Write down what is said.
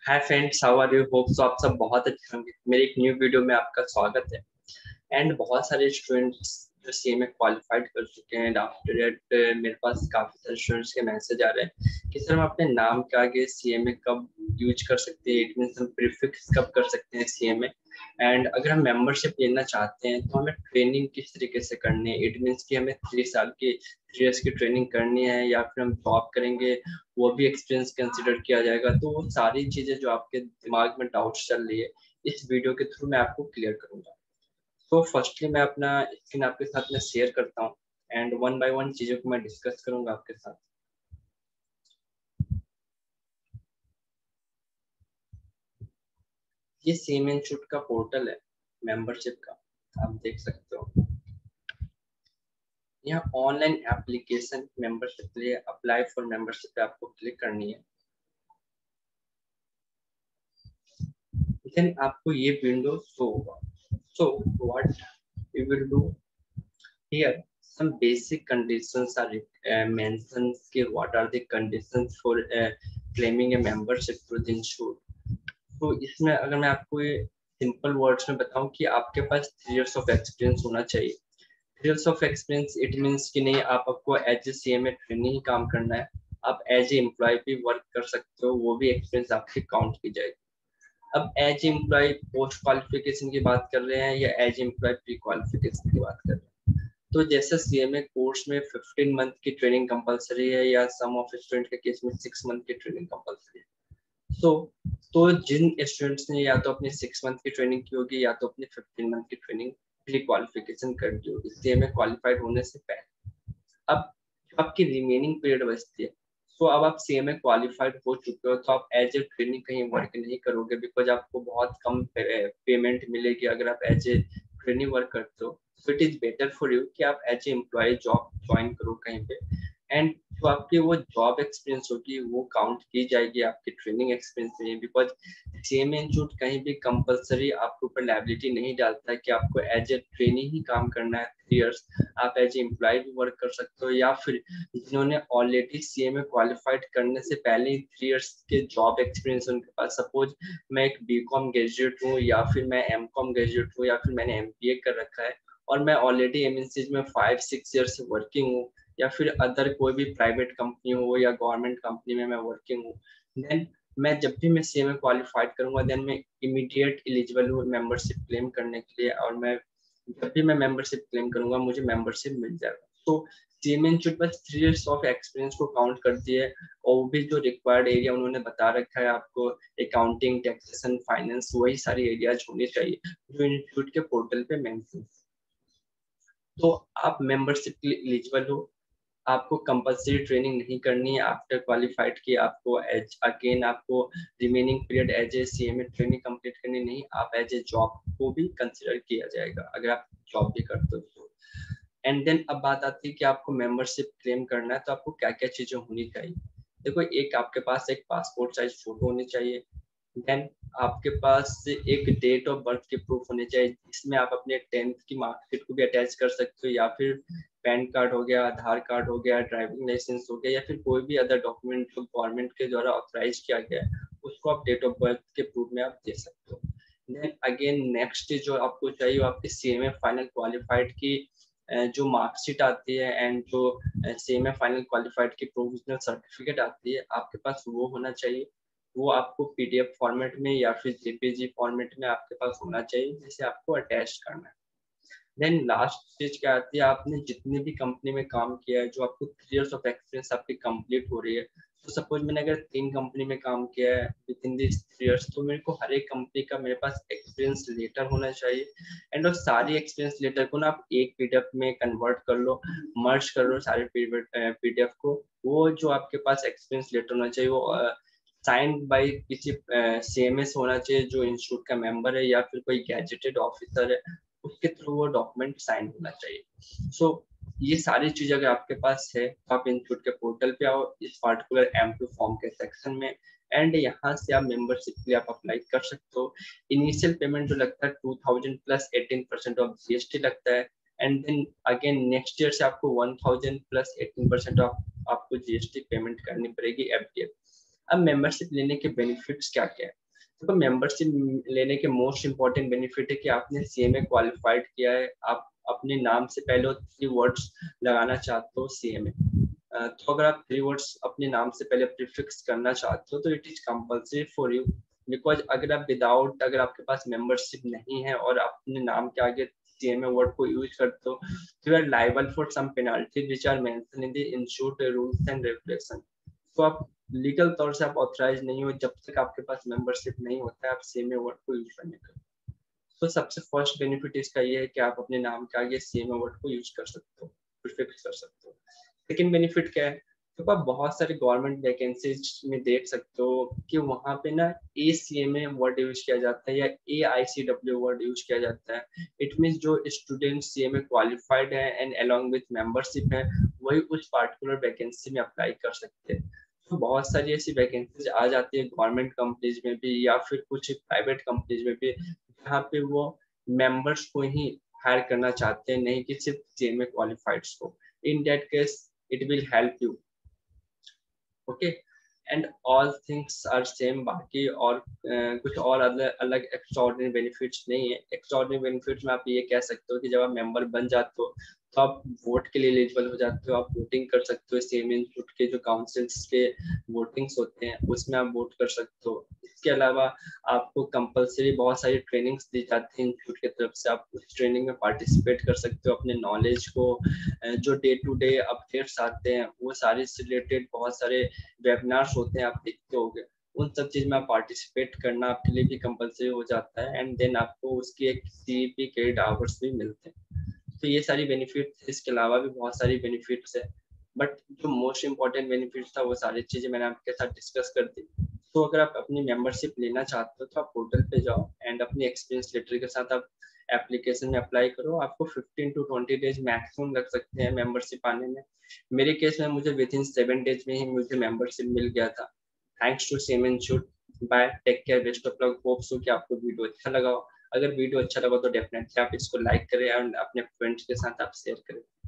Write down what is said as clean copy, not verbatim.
Hi friends, how are you? Hope so आप सब बहुत अच्छे होंगे। मेरे एक न्यू वीडियो में आपका स्वागत है। एंड बहुत सारे स्टूडेंट्स जो सीएमए क्वालिफाइड कर चुके हैं, आफ्टर दैट मेरे पास काफी सारे स्टूडेंट्स के मैसेज आ रहे हैं कि सर हम अपने नाम के आगे सीएमए कब यूज कर सकते हैं, इट मींस हम प्रीफिक्स कब कर सकते हैं सीएमए। एंड अगर हम मेंबरशिप लेना चाहते हैं तो हमें ट्रेनिंग किस तरीके से करनी है, इट मींस कि हमें 3 साल की 3 इयर्स की ट्रेनिंग करनी है या फिर हम जॉब करेंगे, वो भी एक्सपीरियंस कंसिडर किया जाएगा। तो वो सारी चीजें जो आपके दिमाग में डाउट्स चल रही है, इस वीडियो के थ्रू मैं आपको क्लियर करूंगा। तो फर्स्टली मैं अपना स्क्रीन आपके साथ में शेयर करता हूँ एंड वन बाय वन चीजों को मैं डिस्कस करूंगा आपके साथ। ये सेम इंस्टीट्यूट का पोर्टल है मेंबरशिप का, आप देख सकते हो। यहाँ ऑनलाइन एप्लीकेशन मेंबरशिप के लिए अप्लाई फॉर मेंबरशिप पे आपको क्लिक करनी है। देन आपको ये विंडो शो होगा। So what you will do here, some basic conditions are mentioned कि what are the conditions for claiming a membership to the institute। तो इसमें अगर मैं आपको ये सिंपल वर्ड्स में बताऊं कि आपके पास 3 इयर्स ऑफ एक्सपीरियंस होना चाहिए। 3 years of experience it means कि नहीं आप आपको एज ए सीएमए ट्रेनिंग ही काम करना है, आप एज ए एम्प्लॉय भी वर्क कर सकते हो, वो भी एक्सपीरियंस आपकी काउंट की जाएगी। अब एज एम्प्लॉय पोस्ट क्वालिफिकेशन की बात कर रहे हैं या एज एम्प्लॉय प्री क्वालिफिकेशन की बात कर रहे हैं। तो जैसे सीएमए कोर्स में 15 मंथ की ट्रेनिंग कंपलसरी है या सम ऑफ स्टूडेंट के केस में 6 मंथ की ट्रेनिंग कंपलसरी है। तो जिन स्टूडेंट्स ने या तो अपनी 6 मंथ की ट्रेनिंग की होगी या तो अपनी 15 मंथ की ट्रेनिंग प्री क्वालिफिकेशन कर दी होगी सीएमए क्वालिफाइड होने से पहले। अब जो आपकी रिमेनिंग पीरियड बचती है, तो अब आप सीएमए क्वालिफाइड हो चुके हो तो आप एज ए ट्रेनिंग कहीं वर्क नहीं करोगे, बिकॉज आपको बहुत कम पेमेंट मिलेगी अगर आप एज ए ट्रेनिंग वर्क करते हो। So it is better for you कि आप as a employ job join करो कहीं पे। एंड जो आपकी वो जॉब एक्सपीरियंस होगी वो काउंट की जाएगी आपकी ट्रेनिंग एक्सपीरियंस में, बिकॉज सीएमए इंस्टीट्यूट कहीं भी कंपलसरी आपके ऊपर लायबिलिटी नहीं डालता है कि आपको एज ए ट्रेनिंग ही काम करना है 3 इयर्स। आप एज ए एम्प्लॉय भी वर्क कर सकते हो या फिर जिन्होंने ऑलरेडी सीएमए क्वालिफाइड करने से पहले ही 3 इयर्स के जॉब एक्सपीरियंस उनके पास, सपोज मैं एक बीकॉम ग्रेजुएट हूँ या फिर मैं एमकॉम ग्रेजुएट हूँ या फिर मैंने एमबीए कर रखा है और मैं ऑलरेडी एमएनसीज में 5-6 ईयर्स से वर्किंग हूँ या फिर अदर कोई भी प्राइवेट कंपनी हो या गवर्नमेंट कंपनी में मैं वर्किंग हूँ, देन मैं जब भी मैं सीएमए क्वालिफाइड करूंगा देन मैं इमीडिएट एलिजिबल हूँ मेंबरशिप क्लेम करने के लिए। और मैं जब भी मैं मेंबरशिप क्लेम करूंगा मुझे मेंबरशिप मिल जाएगा। तो सीएमए इंस्टीट्यूट बस 3 इयर्स ऑफ एक्सपीरियंस को काउंट करती है और वो भी जो रिक्वायर्ड एरिया उन्होंने बता रखा है आपको, अकाउंटिंग, टैक्सेशन, फाइनेंस, वही सारी एरियाज होनी चाहिए जो इंस्टीट्यूट के पोर्टल पे मेंशन। तो आप मेंबरशिप के लिए एलिजिबल हो, आपको कंपलसरी ट्रेनिंग नहीं करनी है आफ्टर क्वालिफाइड की, आपको एज अगेन आपको remaining period as a CMA training complete करनी नहीं, आप एज ए जॉब को भी कंसिडर किया जाएगा अगर आप जॉब भी करते हो तो। एंड देन अब बात आती है कि आपको मेंबरशिप क्लेम करना है तो आपको क्या क्या चीजें होनी चाहिए। देखो, एक आपके पास एक पासपोर्ट साइज फोटो होनी चाहिए। देन आपके पास एक डेट ऑफ बर्थ की प्रूफ होनी चाहिए जिसमें आप अपने 10th की मार्कशीट को भी अटैच कर सकते हो या फिर पैन कार्ड हो गया, आधार कार्ड हो गया, ड्राइविंग लाइसेंस हो गया या फिर कोई भी अदर डॉक्यूमेंट जो गवर्नमेंट के द्वारा ऑथराइज किया गया है उसको आप डेट ऑफ बर्थ के प्रूफ में आप दे सकते हो। देन अगेन नेक्स्ट जो आपको चाहिए वो आपकी सीएमए फाइनल क्वालिफाइड की जो मार्कशीट आती है एंड जो सीएमए फाइनल क्वालिफाइड की प्रोविजनल सर्टिफिकेट आती है आपके पास वो होना चाहिए। वो आपको पीडीएफ फॉर्मेट में या फिर जेपीजी फॉर्मेट में आपके पास होना चाहिए जिसे आपको अटैच करना है। देन लास्ट चीज क्या आती है, आपने जितनी भी कंपनी में काम किया है जो आपको 3 इयर्स ऑफ एक्सपीरियंस आपकी कंप्लीट हो रही है, तो सपोज मैंने अगर 3 कंपनी में काम किया है विद इन दिस 3 इयर्स तो मेरे को हर एक कंपनी का मेरे पास एक्सपीरियंस लेटर होना चाहिए। एंड वो सारी एक्सपीरियंस लेटर को ना आप एक पीडीएफ में कन्वर्ट कर लो, मर्ज कर लो सारे पीडीएफ को। वो जो आपके पास एक्सपीरियंस लेटर होना चाहिए वो साइंड बाय किसी सीएमएस होना चाहिए जो इंस्टीट्यूट का मेंबर है या फिर कोई गैजेटेड ऑफिसर है, उसके थ्रू वो डॉक्यूमेंट साइन होना चाहिए। सो ये सारी चीजें अगर आपके पास है तो आप इंस्टीट्यूट के पोर्टल पे आओ इस पार्टिकुलर M2 फॉर्म के सेक्शन में एंड यहाँ से आप मेंबरशिप के लिए आप अप्लाई कर सकते हो। इनिशियल पेमेंट जो लगता है 2000 प्लस 18% ऑफ जीएसटी लगता है and then again next year से आपको 1000 प्लस 18% ऑफ आपको जीएसटी पेमेंट करनी पड़ेगी एफडीएफ। अब मेंबरशिप लेने के बेनिफिट्स क्या क्या है? तो मेंबरशिप लेने के मोस्ट इम्पोर्टेंट बेनिफिट है कि आपने सीएमए क्वालिफाइड किया है, आप अपने नाम से पहले 3 वर्ड्स लगाना चाहते हो सीएमए, तो अगर आप 3 वर्ड्स अपने नाम से पहले प्रीफिक्स करना चाहते हो तो it is compulsory for you, because अगर आपके पास मेंबरशिप नहीं है और अपने नाम के आगे सीएमए वर्ड को यूज करते हो तो you are liable for some penalty which are mention in the institute rules and regulation. तो आप लीगल तौर से आप ऑथराइज नहीं हो जब तक आपके पास मेंबरशिप नहीं होता है आप सीएमए वर्ड को यूज करने का। तो सबसे फर्स्ट बेनिफिट इसका ये है कि आप अपने नाम के आगे सीएमए वर्ड को यूज कर सकते हो, प्रीफिक्स कर सकते हो। सेकंड बेनिफिट क्या है, तो आप बहुत सारे गवर्नमेंट वैकेंसीज में देख सकते हो कि वहाँ पे ना ACMA वर्ड यूज किया जाता है या AICW वर्ड यूज किया जाता है। इट मीन्स जो स्टूडेंट CMA क्वालिफाइड है एंड अलॉन्ग विथ मेंबरशिप है वही उस पार्टिकुलर वैकेंसी में अप्लाई कर सकते हैं। तो बहुत सारी ऐसी वैकेंसीज आ जाती है गवर्नमेंट कंपनीज में भी या फिर कुछ प्राइवेट कंपनीज में भी जहाँ पे वो मेंबर्स को ही हायर करना चाहते हैं, नहीं कि सिर्फ CMA क्वालिफाइड्स को। In that case it will help you, okay, and all things are same। बाकी और कुछ और अलग एक्स्ट्राऑर्डिनरी बेनिफिट्स नहीं है। एक्स्ट्राऑर्डिनरी बेनिफिट्स में आप ये कह सकते हो कि जब आप मेंबर बन जाते हो तो आप वोट के लिए एलिजिबल हो जाते हो, आप वोटिंग कर सकते हो, सेम इंस्टीट्यूट के जो काउंसिल्स के वोटिंग्स होते हैं उसमें आप वोट कर सकते हो। इसके अलावा आपको कंपलसरी बहुत सारी ट्रेनिंग्स दी जाती हैं इंस्टीट्यूट की तरफ से, आप उस ट्रेनिंग में पार्टिसिपेट कर सकते हो, अपने नॉलेज को जो डे टू डे अपडेट्स आते हैं वो सारे से रिलेटेड बहुत सारे वेबिनार्स होते हैं आप देखते होंगे, उन सब चीज में पार्टिसिपेट करना आपके लिए भी कंपलसरी हो जाता है एंड देन आपको उसकी एक CEP क्रेडिट आवर्स भी मिलते हैं। तो ये सारी बेनिफिट्स, इसके अलावा भी बहुत सारी बेनिफिट्स है, बट जो मोस्ट इम्पोर्टेंट बेनिफिट्स था वो सारी चीजें मैंने आपके साथ डिस्कस कर दी। तो अगर आप अपनी मेंबरशिप लेना चाहते हो तो आप पोर्टल पे जाओ एंड अपनी एक्सपीरियंस लेटर के साथ आप एप्लीकेशन में अप्लाई करो। आपको 15 to 20 डेज मैक्सिमम लग सकते हैं मेंबरशिप आने में। मेरे केस में मुझे विद इन 7 डेज में ही मुझे मेंबरशिप मिल गया था, thanks to same institute. Bye, take care, best of luck, hope so कि आपको वीडियो अच्छा लगा हो। अगर वीडियो अच्छा लगा तो डेफिनेटली आप इसको लाइक करें और अपने फ्रेंड्स के साथ आप शेयर करें।